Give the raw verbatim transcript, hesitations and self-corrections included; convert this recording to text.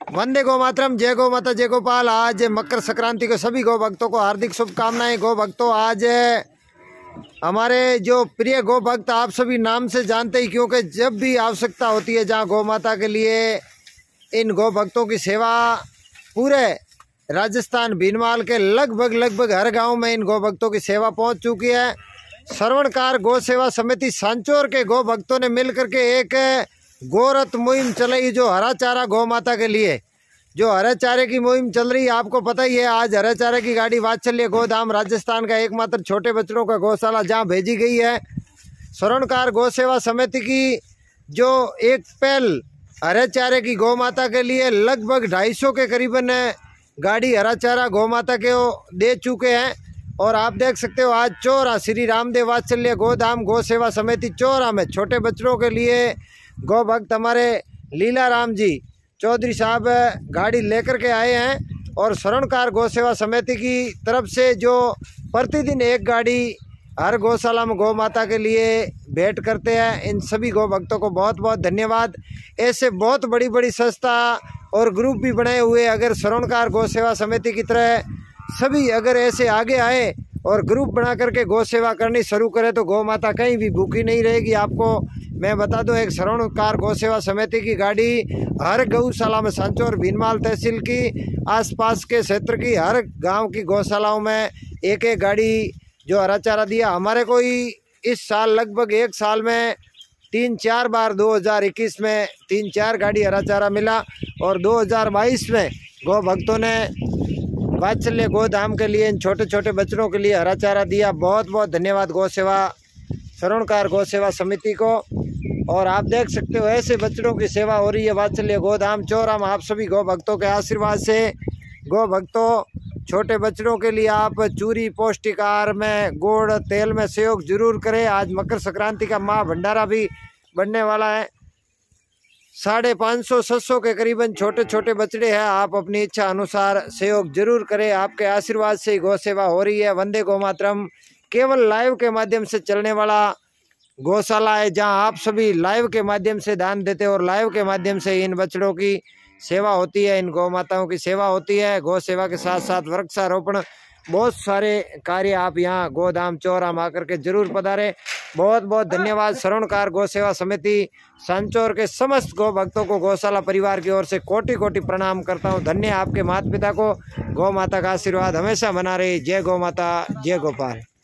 वंदे गो मातरम, जय गो माता, जय गोपाल। आज मकर संक्रांति को सभी गौ भक्तों को हार्दिक शुभकामनाएं। गौ भक्तों, आज हमारे जो प्रिय गौ भक्त आप सभी नाम से जानते ही, क्योंकि जब भी आवश्यकता होती है जहां गौ माता के लिए इन गौ भक्तों की सेवा पूरे राजस्थान भीनमाल के लगभग लगभग हर गांव में इन गौ भक्तों की सेवा पहुंच चुकी है। श्रवणकार गौ सेवा समिति सांचौर के गौ भक्तों ने मिलकर के एक गोरथ मुहिम चलाई, जो हरा चारा गौ माता के लिए जो हरे चारे की मुहिम चल रही है। आपको पता ही है, आज हरे चारे की गाड़ी वात्सल्य गोधाम राजस्थान का एकमात्र छोटे बच्चों का गौशाला जहां भेजी गई है। श्रवणकार गौ सेवा समिति की जो एक पहल हरे चारे की गौ माता के लिए लगभग ढाई सौ के करीबन गाड़ी हरा चारा गौ माता के दे चुके हैं। और आप देख सकते हो, आज चौरा श्री रामदेव वात्सल्य गोधाम गौ सेवा समिति चौरा में छोटे बच्चों के लिए गौ भक्त हमारे लीला राम जी चौधरी साहब गाड़ी लेकर के आए हैं। और श्रवणकार गौ सेवा समिति की तरफ से जो प्रतिदिन एक गाड़ी हर गौशाला में गौ माता के लिए भेंट करते हैं, इन सभी गौ भक्तों को बहुत बहुत धन्यवाद। ऐसे बहुत बड़ी बड़ी संस्था और ग्रुप भी बनाए हुए, अगर श्रवणकार गौ सेवा समिति की तरह सभी अगर ऐसे आगे आए और ग्रुप बना करके गौ सेवा करनी शुरू करें तो गौ माता कहीं भी भूखी नहीं रहेगी। आपको मैं बता दूं, एक श्रवणकार गौ सेवा समिति की गाड़ी हर गौशाला में, सांचौर भीनमाल तहसील की आसपास के क्षेत्र की हर गांव की गौशालाओं में एक एक गाड़ी जो हरा चारा दिया। हमारे को ही इस साल लगभग एक साल में तीन चार बार दो हज़ार इक्कीस में तीन चार गाड़ी हरा चारा मिला, और दो हज़ार बाईस में गौ भक्तों ने वात्सल्य गोधाम के लिए इन छोटे छोटे बच्चों के लिए हरा चारा दिया। बहुत बहुत धन्यवाद गौ सेवा श्रवणकार गौ सेवा समिति को। और आप देख सकते हो, ऐसे बच्चों की सेवा हो रही है वात्सल्य गोधाम चौरा में। आप सभी गौ भक्तों के आशीर्वाद से गौ भक्तों, छोटे बच्चों के लिए आप चूरी पौष्टिक आहार में गुड़ तेल में सहयोग जरूर करें। आज मकर संक्रांति का माह भंडारा भी बनने वाला है। साढ़े पाँच सौ सात सौ के करीबन छोटे छोटे बछड़े हैं। आप अपनी इच्छा अनुसार सहयोग जरूर करें। आपके आशीर्वाद से ही गौ सेवा हो रही है। वंदे गौ मातरम केवल लाइव के माध्यम से चलने वाला गौशाला है, जहां आप सभी लाइव के माध्यम से दान देते हैं और लाइव के माध्यम से इन बछड़ों की सेवा होती है, इन गौ माताओं की सेवा होती है। गौ सेवा के साथ साथ वृक्षारोपण, बहुत सारे कार्य आप यहाँ गोधाम चौरा में आकर के जरूर पधारें। बहुत बहुत धन्यवाद। श्रवणकार गौ सेवा समिति सांचौर के समस्त गौ भक्तों को गौशाला परिवार की ओर से कोटि कोटि प्रणाम करता हूँ। धन्य आपके माता पिता को। गौ माता का आशीर्वाद हमेशा बना रहे। जय गौ माता, जय गोपाल।